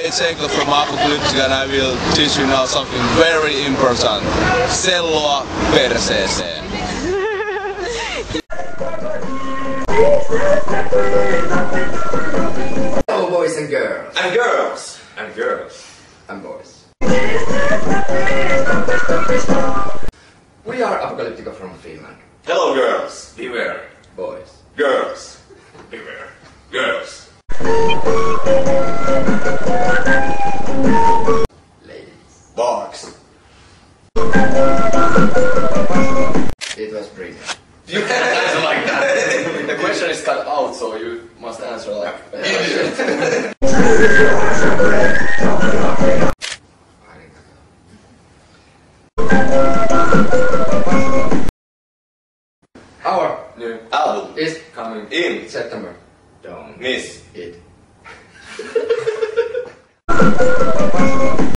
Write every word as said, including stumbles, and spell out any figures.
It's Eicca from Apocalyptica and I will teach you now something very important. Celloa perseeseen. Hello boys and girls. And girls. And girls. And boys. We are Apocalyptica from Finland. Hello girls. Beware. Boys. Girls. Beware. Girls. Ladies. Box. It was brilliant. You can't answer like that. The question is cut out, so you must answer like idiot. Our New album is coming in September. Don't miss it.